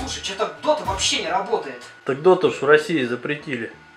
Слушай, что-то Дота вообще не работает. Так доту ж в России запретили.